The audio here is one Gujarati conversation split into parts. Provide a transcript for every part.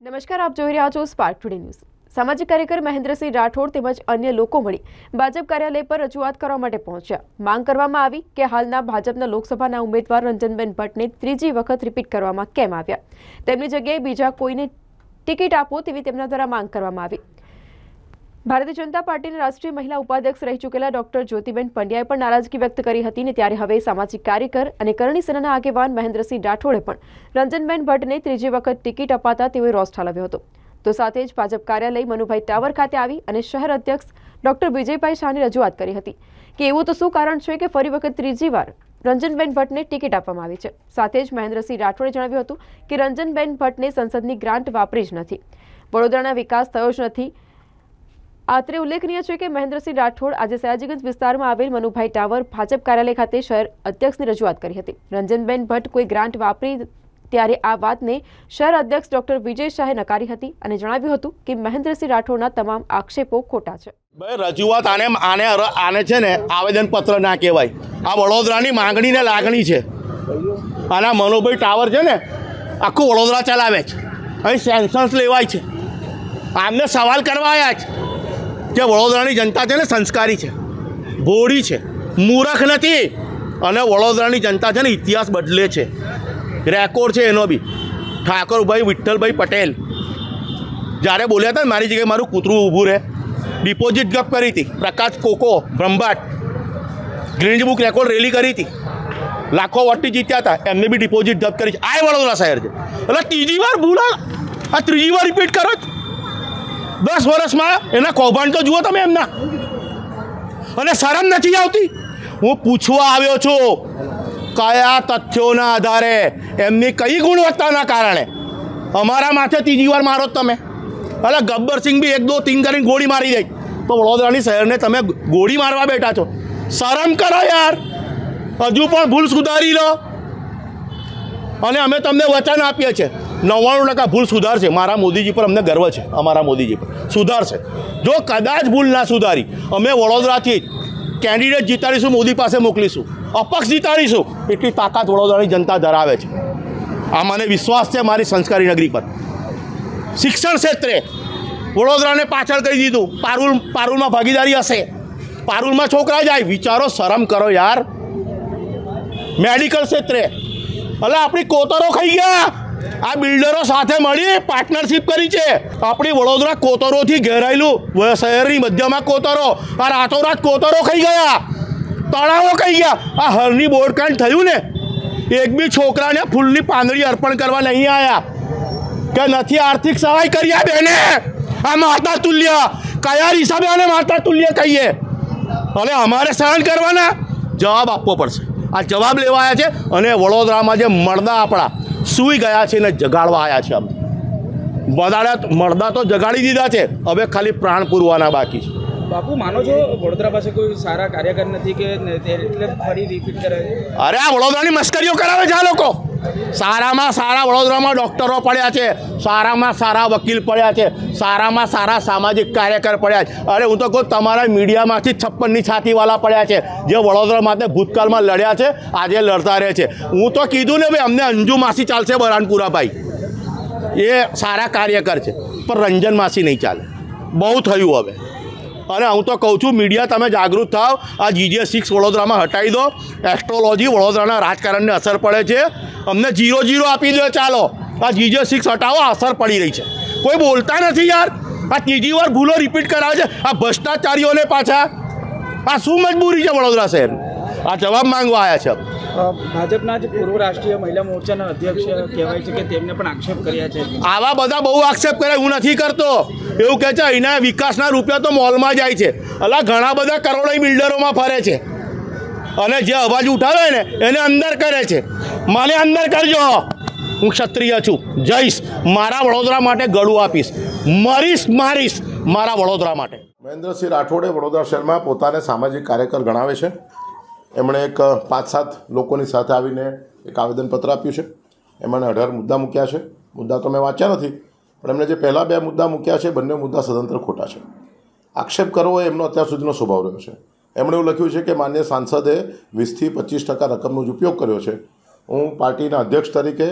નમસ્કાર, આપ જોઈ રહ્યા છો સ્પાર્ક ટુડે ન્યૂઝ। સામાજિક કાર્યકર મહેન્દ્રસિંહ રાઠોડ તેમજ અન્ય લોકો મળી ભાજપ કાર્યાલય પર રજૂઆત કરવા માટે પહોંચ્યા। માંગ કરવામાં આવી કે હાલના ભાજપના લોકસભાના ઉમેદવાર રંજનબેન ભટ્ટને ત્રીજી વખત રિપીટ કરવામાં કેમ આવ્યા, તેમની જગ્યાએ બીજા કોઈને ટિકિટ આપો તેવી તેમના દ્વારા માંગ કરવામાં આવી। ભારતીય જનતા પાર્ટીના રાષ્ટ્રીય મહિલા ઉપાધ્યક્ષ રહી ચૂકેલા ડોક્ટર જ્યોતિબેન પંડ્યાએ પણ નારાજગી વ્યક્ત કરી હતી ને ત્યારે હવે સામાજિક કાર્યકર અને કરણી સેનાના આગેવાન મહેન્દ્રસિંહ રાઠોડે પણ રંજનબેન ભટ્ટને ત્રીજી વખત ટિકિટ અપાતા તેઓએ રોષ ઠાલવ્યો હતો। તો સાથે જ ભાજપ કાર્યાલય મનુભાઈ ટાવર ખાતે આવી અને શહેર અધ્યક્ષ ડોક્ટર વિજયભાઈ શાહની રજૂઆત કરી હતી કે એવું તો શું કારણ છે કે ફરી વખત ત્રીજી વાર રંજનબેન ભટ્ટને ટિકિટ આપવામાં આવી છે। સાથે જ મહેન્દ્રસિંહ રાઠોડે જણાવ્યું હતું કે રંજનબેન ભટ્ટને સંસદની ગ્રાન્ટ વાપરી જ નથી, વડોદરાના વિકાસ થયો જ નથી। અત્રે ઉલ્લેખનીય છે કે મહેન્દ્રસિંહ રાઠોડ આજે સયાજીગંજ વિસ્તારમાં આવેલ મનુભાઈ ટાવર ભાજપ કાર્યાલય ખાતે શહેર અધ્યક્ષની રજૂઆત કરી હતી। રંજનબેન ભટ્ટ કોઈ ગ્રાન્ટ વાપરી ત્યારે આ વાતને શહેર અધ્યક્ષ ડોક્ટર વિજય શાહે નકારી હતી અને જણાવ્યું હતું કે મહેન્દ્રસિંહ રાઠોડના તમામ આક્ષેપો ખોટા છે। રજૂઆત આને છે ને આવેદનપત્ર ના કહેવાય, આ વડોદરાની માંગણી ને લાગણી છે। આના મનુભાઈ ટાવર છે ને આખું વડોદરા ચલાવે છે, અહીં સેન્સન્સ લેવાય છે। આમને સવાલ કરવા આવ્યા છે કે વડોદરાની જનતા છે ને સંસ્કારી છે, ભોળી છે, મૂર્ખ નથી અને વડોદરાની જનતા છે ને ઇતિહાસ બદલે છે, રેકોર્ડ છે એનો બી। ઠાકોરભાઈ વિઠ્ઠલભાઈ પટેલ જ્યારે બોલ્યા હતા મારી જગ્યાએ મારું કૂતરું ઊભું રહે, ડિપોઝિટ ગપ કરી હતી, પ્રકાશ કોકો Brahmbhatt green book record rally કરી હતી, લાખો વોટથી જીત્યા હતા, એમને બી ડિપોઝિટ ગપ કરી છે। આ વડોદરા શહેર છે એટલે ત્રીજી વાર ભૂલા, આ ત્રીજી વાર રિપીટ કરો છો 10 વર્ષમાં એના કૌભાંડ તો જુઓ તમે એમના, અને શરમ નથી આવતી। હું પૂછવા આવ્યો છું કયા તથ્યોના આધારે, એમની કઈ ગુણવત્તાના કારણે અમારા માથે ત્રીજી વાર મારો તમે? એટલે ગબ્બરસિંહ બી 1 2 3 કરીને ગોળી મારી દે તો વડોદરાની શહેરને તમે ગોળી મારવા બેઠા છો, શરમ કરો યાર। હજુ પણ ભૂલ સુધારી લો અને અમે તમને વચન આપીએ છીએ 99% ભૂલ સુધારશે। મારા મોદીજી પર અમને ગર્વ છે, અમારા મોદીજી પર સુધારશે। જો કદાચ ભૂલ ના સુધારી અમે વડોદરાથી કેન્ડિડેટ જીતાડીશું, મોદી પાસે મોકલીશું, અપક્ષ જીતાડીશું, એટલી તાકાત વડોદરાની જનતા ધરાવે છે। આ મને વિશ્વાસ છે મારી સંસ્કારી નગરી પર। શિક્ષણ ક્ષેત્રે વડોદરાને પાછળ કરી દીધું, પારુલમાં ભાગીદારી હશે, પારુલમાં છોકરા જાય, વિચારો, શરમ કરો યાર। મેડિકલ ક્ષેત્રે એટલે આપણી કોતરો ખાઈ ગયા, આ બિલ્ડરો સાથે મળી પાર્ટનરશિપ કરી છે। આપણી વડોદરા કોતરોથી ઘેરાયેલું શહેરની મધ્યમાં કોતરો, આ રાતોરાત કોતરો ખાઈ ગયા, તળાવો ખાઈ ગયા। આ હરની બોરકાંડ થયું ને, એક બી છોકરાને ફૂલની પાંદડી અર્પણ કરવા નહીં આવ્યા કે નથી આર્થિક સહાય કરી આ બેને। આ માતા તુલ્ય, કયા હિસાબે આને માતા તુલ્ય કહીએ? અને અમારે સહન કરવાના, જવાબ આપવો પડશે। આ જવાબ લેવાયા છે અને વડોદરામાં જે મળદા આપણા સૂઈ ગયા છે ને જગાડવા આવ્યા છે। અમે મળદા તો જગાડી દીધા છે, હવે ખાલી પ્રાણ પૂરવાના બાકી છે। બાપુ, માનો છો વડોદરા પાસે કોઈ સારા કાર્યકર નથી કે એટલે ફરી રિપીટ કરે? અરે આ વડોદરાની મસ્કરીઓ કરાવે છે આ લોકો। સારામાં સારા વડોદરામાં ડૉક્ટરો પડ્યા છે, સારામાં સારા વકીલ પડ્યા છે, સારામાં સારા સામાજિક કાર્યકર પડ્યા છે। અરે હું તો કહું તમારા મીડિયામાંથી 56ની છાતીવાળા પડ્યા છે, જે વડોદરા માટે ભૂતકાળમાં લડ્યા છે, આજે લડતા રહે છે। હું તો કીધું ને ભાઈ અમને અંજુ માસી ચાલશે બરાનપુરા ભાઈ, એ સારા કાર્યકર છે, પણ રંજન માસી નહીં ચાલે, બહુ થયું હવે। અને હું તો કહું છું મીડિયા તમે જાગૃત થાવ, આ GJ6 વડોદરામાં હટાવી દો। એસ્ટ્રોલોજી વડોદરાના રાજકારણને અસર પડે છે, અમને 0-0 આપી દો, ચાલો આ GJ6 હટાવો, અસર પડી રહી છે, કોઈ બોલતા નથી યાર। આ ત્રીજી વાર ભૂલો રિપીટ કરાવે છે આ ભ્રષ્ટાચારીઓને પાછા। આ શું મજબૂરી છે વડોદરા શહેરની? આ જવાબ માંગવા આવ્યા છે। ભાજપના જે પૂર્વ રાષ્ટ્રીય મહિલા મોરચાના અધ્યક્ષ કહેવાય છે કે તેમને પણ આક્ષેપ કર્યા છે। આવા બધા બહુ આક્ષેપ કરે, હું નથી કરતો, એવું કહે છે અહીંના વિકાસના રૂપિયા તો મોલમાં જાય છે। એટલે ઘણા બધા કરોડો બિલ્ડરોમાં ફરે છે અને જે અવાજ ઉઠાવે ને એને અંદર કરે છે। મને અંદર કરજો, હું ક્ષત્રિય છું, જઈશ, મારા વડોદરા માટે ગળું આપીશ, મરીશ મારીશ મારા વડોદરા માટે। મહેન્દ્રસિંહ રાઠોડે વડોદરા શહેરમાં પોતાને સામાજિક કાર્યકર ગણાવે છે। એમણે એક 5-7 લોકોની સાથે આવીને એક આવેદનપત્ર આપ્યું છે। એમણે 18 મુદ્દા મૂક્યા છે। મુદ્દા તો મેં વાંચ્યા નથી, પણ એમણે જે પહેલાં 2 મુદ્દા મૂક્યા છે, બંને મુદ્દા સદંતર ખોટા છે। આક્ષેપ કરવો એ એમનો અત્યાર સુધીનો સ્વભાવ રહ્યો છે। એમણે એવું લખ્યું છે કે માન્ય સાંસદે 20 થી 25% રકમનો જ ઉપયોગ કર્યો છે। હું પાર્ટીના અધ્યક્ષ તરીકે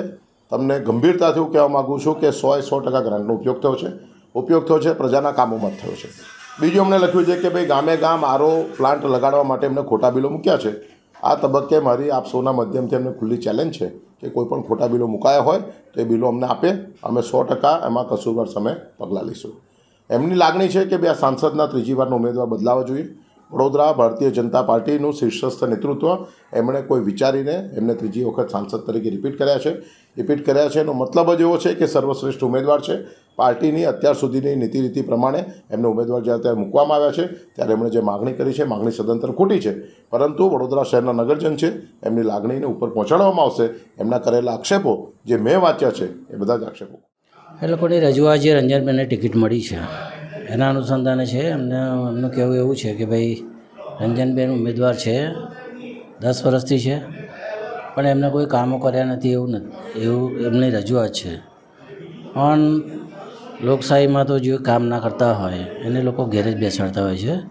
તમને ગંભીરતાથી હું કહેવા માગું છું કે 100% ગ્રાન્ટનો ઉપયોગ થયો છે પ્રજાના કામોમાં જ થયો છે. બીજું અમને લખ્યું છે કે ભાઈ ગામે ગામ આરો પ્લાન્ટ લગાડવા માટે એમને ખોટા બિલો મૂક્યા છે. આ તબક્કે મારી આપ સૌના માધ્યમથી અમને ખુલ્લી ચેલેન્જ છે કે કોઈ પણ ખોટા બિલો મુકાયા હોય તો એ બિલો અમને આપે, અમે 100% એમાં કસૂરવાર સામે પગલાં લઈશું. એમની લાગણી છે કે ભાઈ આ સાંસદના ત્રીજી વારનો ઉમેદવાર બદલાવા જોઈએ. વડોદરા ભારતીય જનતા પાર્ટીનું શીર્ષસ્થ નેતૃત્વ એમણે કોઈ વિચારીને એમને ત્રીજી વખત સાંસદ તરીકે રિપીટ કર્યા છે. એનો મતલબ જ એવો છે કે સર્વશ્રેષ્ઠ ઉમેદવાર છે. પાર્ટીની અત્યાર સુધીની નીતિ પ્રમાણે એમને ઉમેદવાર જ્યારે ત્યારે મૂકવામાં આવ્યા છે ત્યારે એમણે જે માગણી કરી છે માગણી સદંતર ખોટી છે, પરંતુ વડોદરા શહેરના નગરજન છે એમની લાગણીને ઉપર પહોંચાડવામાં આવશે. એમના કરેલા આક્ષેપો જે મેં વાંચ્યા છે એ બધા જ આક્ષેપો એ લોકોની રજૂઆત જે રંજનબેનને ટિકિટ મળી છે એના અનુસંધાને છે. એમનું કહેવું એવું છે કે ભાઈ રંજનબેન ઉમેદવાર છે, 10 વર્ષથી છે, પણ એમને કોઈ કામો કર્યા નથી એવું એમની રજૂઆત છે. પણ લોકશાહીમાં તો જે કામ ના કરતા હોય એને લોકો ઘેરે જ બેસાડતા હોય છે.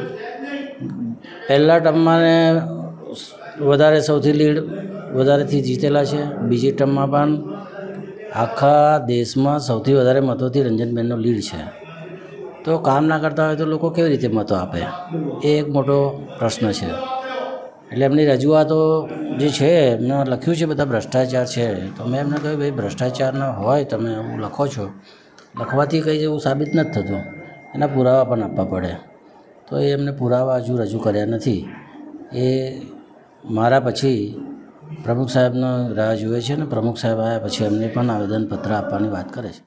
પહેલા ટર્મમાં સૌથી લીડ વધારેથી જીતેલા છે. બીજી ટર્મમાં પણ આખા દેશમાં સૌથી વધારે મતોથી રંજનબેનનો લીડ છે. તો કામ ના કરતા હોય તો લોકો કેવી રીતે મતો આપે, એ એક મોટો પ્રશ્ન છે. એટલે એમની રજૂઆતો જે છે એમને લખ્યું છે બધા ભ્રષ્ટાચાર છે. તો મેં એમને કહ્યું ભાઈ ભ્રષ્ટાચાર ન હોય, તમે એવું લખો છો, લખવાથી કંઈ એવું સાબિત નથી થતું, એના પુરાવા પણ આપવા પડે. તો એ એમને પુરાવા હજુ રજૂ કર્યા નથી. એ મારા પછી પ્રમુખ સાહેબનો રાહ જુએ છે ને પ્રમુખ સાહેબ આવ્યા પછી એમને પણ આવેદનપત્ર આપવાની વાત કરે છે.